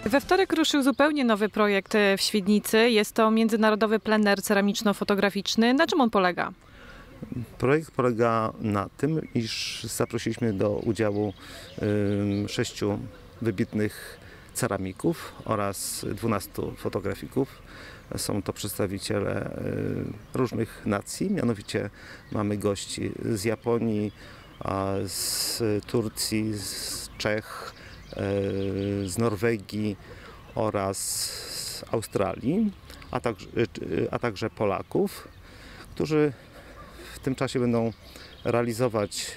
We wtorek ruszył zupełnie nowy projekt w Świdnicy. Jest to międzynarodowy plener ceramiczno-fotograficzny. Na czym on polega? Projekt polega na tym, iż zaprosiliśmy do udziału 6 wybitnych ceramików oraz 12 fotografików. Są to przedstawiciele różnych nacji, mianowicie mamy gości z Japonii, z Turcji, z Czech, z Norwegii oraz z Australii, a także Polaków, którzy w tym czasie będą realizować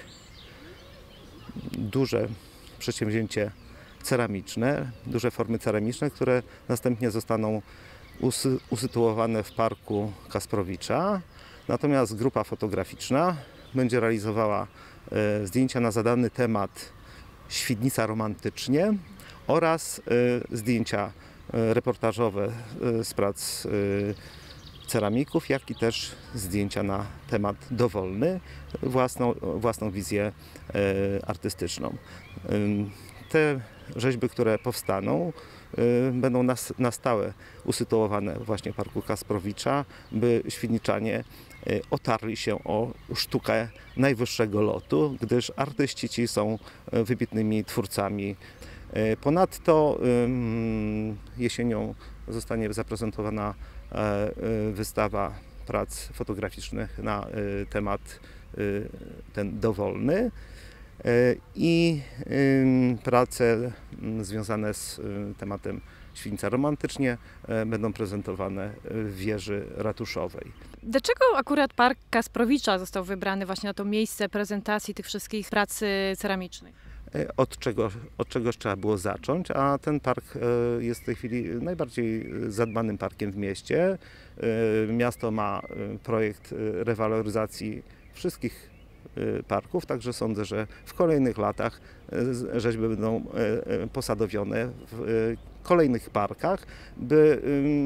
duże przedsięwzięcie ceramiczne, duże formy ceramiczne, które następnie zostaną usytuowane w Parku Kasprowicza. Natomiast grupa fotograficzna będzie realizowała zdjęcia na zadany temat Świdnica romantycznie oraz zdjęcia reportażowe z prac ceramików, jak i też zdjęcia na temat dowolny, własną wizję artystyczną. Te rzeźby, które powstaną, będą na stałe usytuowane właśnie w Parku Kasprowicza, by świdniczanie otarli się o sztukę najwyższego lotu, gdyż artyści ci są wybitnymi twórcami. Ponadto jesienią zostanie zaprezentowana wystawa prac fotograficznych na temat ten dowolny i prace związane z tematem Świdnica romantycznie będą prezentowane w wieży ratuszowej. Dlaczego akurat Park Kasprowicza został wybrany właśnie na to miejsce prezentacji tych wszystkich prac ceramicznych? Od czegoś trzeba było zacząć, a ten park jest w tej chwili najbardziej zadbanym parkiem w mieście. Miasto ma projekt rewaloryzacji wszystkich parków, także sądzę, że w kolejnych latach rzeźby będą posadowione w kolejnych parkach, by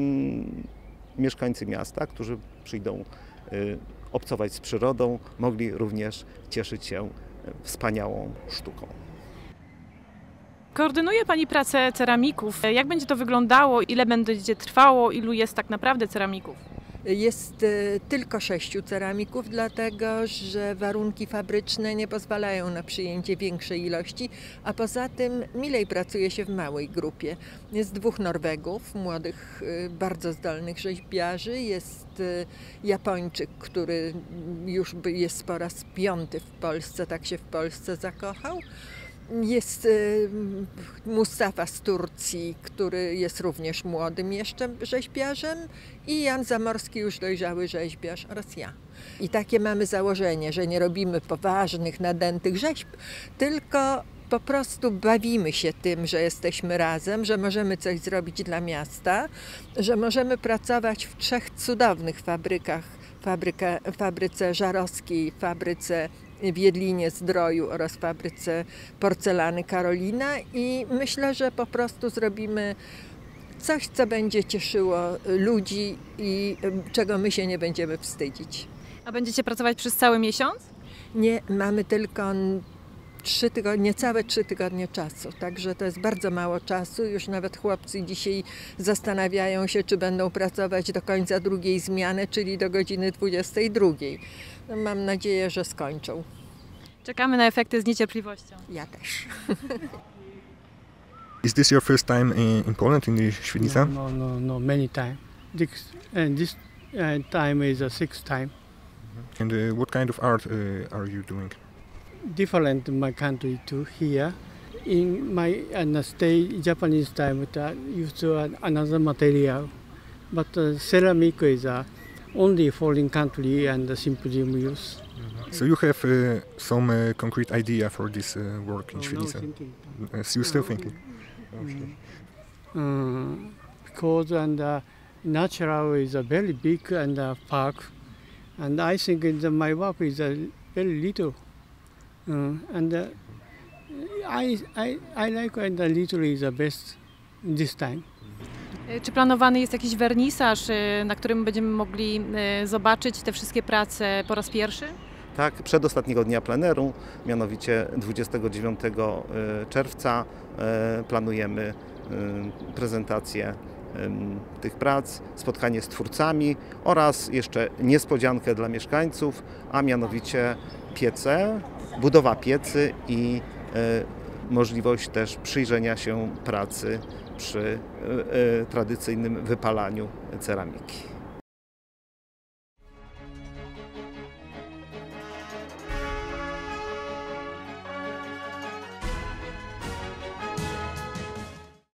mieszkańcy miasta, którzy przyjdą obcować z przyrodą, mogli również cieszyć się wspaniałą sztuką. Koordynuje Pani pracę ceramików. Jak będzie to wyglądało? Ile będzie trwało? Ilu jest tak naprawdę ceramików? Jest tylko 6 ceramików, dlatego że warunki fabryczne nie pozwalają na przyjęcie większej ilości, a poza tym milej pracuje się w małej grupie. Jest 2 Norwegów, młodych, bardzo zdolnych rzeźbiarzy, jest Japończyk, który już jest po raz 5 w Polsce, tak się w Polsce zakochał. Jest Mustafa z Turcji, który jest również młodym jeszcze rzeźbiarzem, i Jan Zamorski, już dojrzały rzeźbiarz, oraz ja. I takie mamy założenie, że nie robimy poważnych, nadętych rzeźb, tylko po prostu bawimy się tym, że jesteśmy razem, że możemy coś zrobić dla miasta, że możemy pracować w 3 cudownych fabrykach, fabryce Żarowskiej, fabryce w Jedlinie Zdroju oraz fabryce porcelany Karolina, i myślę, że po prostu zrobimy coś, co będzie cieszyło ludzi i czego my się nie będziemy wstydzić. A będziecie pracować przez cały miesiąc? Nie, mamy tylko 3 tygodnie, niecałe 3 tygodnie czasu, także to jest bardzo mało czasu. Już nawet chłopcy dzisiaj zastanawiają się, czy będą pracować do końca drugiej zmiany, czyli do godziny 22. No, mam nadzieję, że skończą. Czekamy na efekty z niecierpliwością. Ja też. Is this your first time in Poland, in the Świdnica? No, many times. This time is the 6th time. And what kind of art are you doing? Different in my country to here. In my stay Japanese time, use another material, but ceramic is only foreign country and symposium use. So you have some concrete idea for this work in Świdnica? You're still thinking? Because natural is a very big park, and I think my work is very little. I like when the little is the best this time. Czy planowany jest jakiś wernisaż, na którym będziemy mogli zobaczyć te wszystkie prace po raz pierwszy? Tak, przedostatniego dnia pleneru, mianowicie 29 czerwca, planujemy prezentację tych prac, spotkanie z twórcami oraz jeszcze niespodziankę dla mieszkańców, a mianowicie piece, budowa piecy i możliwość też przyjrzenia się pracy przy tradycyjnym wypalaniu ceramiki.